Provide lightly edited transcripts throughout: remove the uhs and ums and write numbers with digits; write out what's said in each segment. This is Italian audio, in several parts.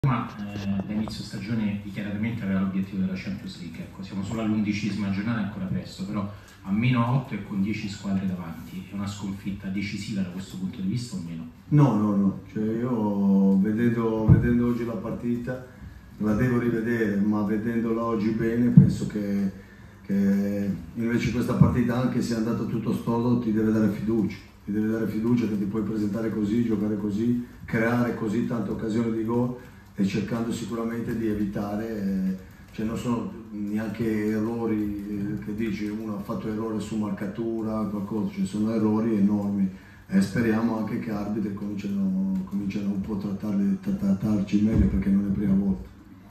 Roma da inizio stagione dichiaratamente aveva l'obiettivo della Champions League. Ecco, siamo solo all'11ª giornata, è ancora presto, però a -8 e con 10 squadre davanti. È una sconfitta decisiva da questo punto di vista o meno? No. Cioè io vedendo oggi la partita, la devo rivedere, ma vedendola oggi bene penso che invece questa partita, anche se è andato tutto storto, ti deve dare fiducia. Ti deve dare fiducia che ti puoi presentare così, giocare così, creare così tante occasioni di gol, e cercando sicuramente di evitare, cioè non sono neanche errori che dici uno ha fatto errore su marcatura, qualcosa, cioè sono errori enormi, e speriamo anche che arbitri cominciano un po' a trattarci meglio, perché non è la prima volta.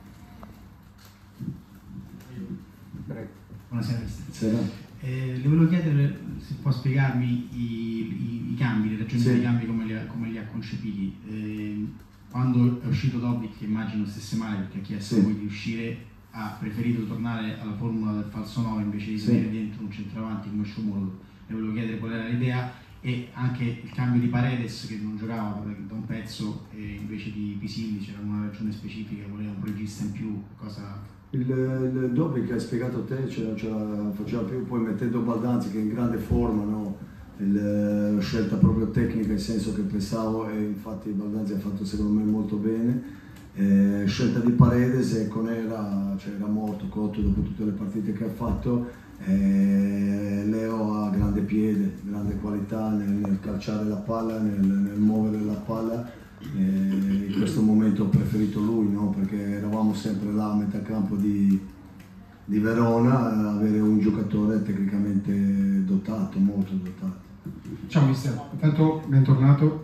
Buonasera mister. Le volevo chiedere se può spiegarmi i cambi, le ragioni dei cambi, come li ha concepiti. Quando è uscito Dobbik, che immagino stesse male perché ha chiesto a voi di uscire, ha preferito tornare alla formula del falso 9 invece di tenere dentro un centravanti come Shomurodov. Le volevo chiedere qual era l'idea, e anche il cambio di Paredes, che non giocava da un pezzo, e invece di Pisilli c'era una ragione specifica, voleva un regista in più, cosa... Il Dobbik che hai spiegato a te faceva più, poi mettendo Baldanzi che è in grande forma, no? La scelta proprio tecnica, nel senso che pensavo, e infatti Baldanzi ha fatto secondo me molto bene, scelta di Paredes, e Conera era morto, cotto dopo tutte le partite che ha fatto. Leo ha grande piede, grande qualità nel calciare la palla, nel muovere la palla. In questo momento ho preferito lui, no? Perché eravamo sempre là a metà campo di Verona, avere un giocatore tecnicamente dotato, molto dotato. Ciao mister, intanto bentornato.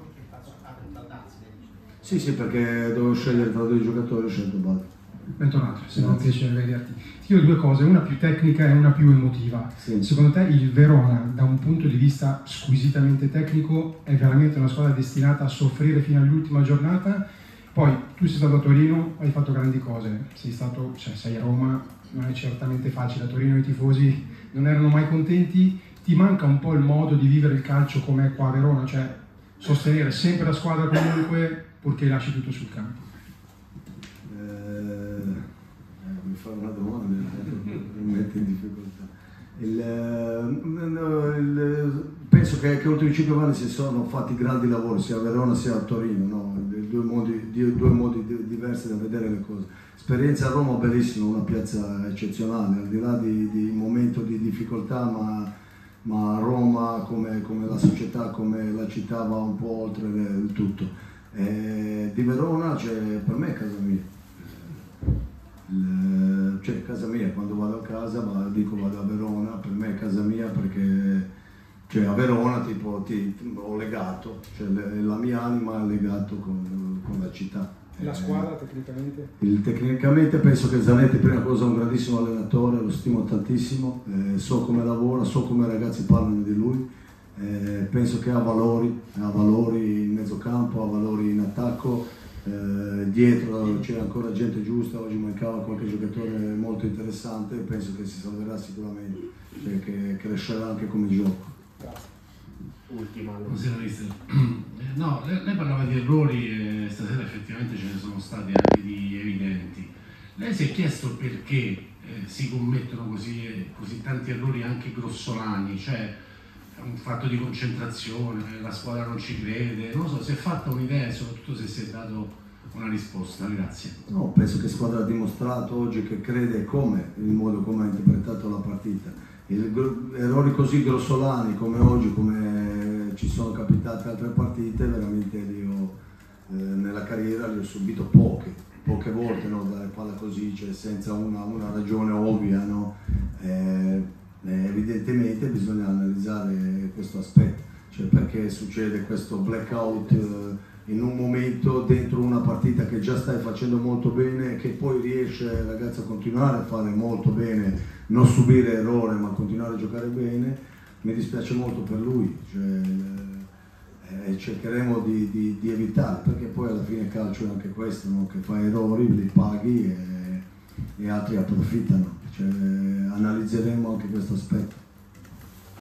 Sì, perché dovevo scegliere tra due giocatori, ho scelto Baldi. Bentornato, è sempre un piacere vederti. Ti chiedo due cose, una più tecnica e una più emotiva. Sì. Secondo te il Verona, da un punto di vista squisitamente tecnico, è veramente una squadra destinata a soffrire fino all'ultima giornata? Poi, tu sei stato a Torino, hai fatto grandi cose, sei a Roma, non è certamente facile, a Torino i tifosi non erano mai contenti. Ti manca un po' il modo di vivere il calcio come è qua a Verona, cioè sostenere sempre la squadra comunque, purché lasci tutto sul campo? Mi fa una domanda, mi mette in difficoltà. Penso che oltre i 5 anni si sono fatti grandi lavori sia a Verona sia a Torino, no? Due modi diversi da vedere le cose. Esperienza a Roma bellissima, una piazza eccezionale, al di là di un momento di difficoltà, ma Roma come la società, come la città, va un po' oltre il tutto. Di Verona, per me è casa mia. Casa mia, quando vado a casa vado a Verona, per me è casa mia, perché a Verona ho legato, la mia anima è legato con la città. La squadra tecnicamente? Tecnicamente penso che Zanetti, prima cosa, è un grandissimo allenatore, lo stimo tantissimo, so come lavora, so come i ragazzi parlano di lui, penso che ha valori in mezzocampo, ha valori in attacco. Dietro c'era ancora gente giusta, oggi mancava qualche giocatore molto interessante, penso che si salverà sicuramente, che crescerà anche come gioco. Grazie. Ultima. Buonasera mister. No, lei parlava di errori, e stasera effettivamente ce ne sono stati anche di evidenti. Lei si è chiesto perché si commettono così tanti errori anche grossolani, cioè un fatto di concentrazione, la squadra non ci crede, non so, si è fatta un'idea e soprattutto se si è dato una risposta. Grazie. No, penso che la squadra ha dimostrato oggi che crede il modo come ha interpretato la partita. Errori così grossolani come oggi, come ci sono capitate altre partite, veramente nella carriera li ho subito poche volte, no? Dare palla così, senza una ragione ovvia, no? Evidentemente bisogna analizzare questo aspetto, perché succede questo blackout in un momento dentro una partita che già stai facendo molto bene, e che poi riesce il ragazzo a continuare a fare molto bene, non subire errore ma continuare a giocare bene. Mi dispiace molto per lui, cercheremo di evitare, perché poi alla fine il calcio è anche questo, no? Che fa errori, li paghi e altri approfittano. Analizzeremo anche questo aspetto.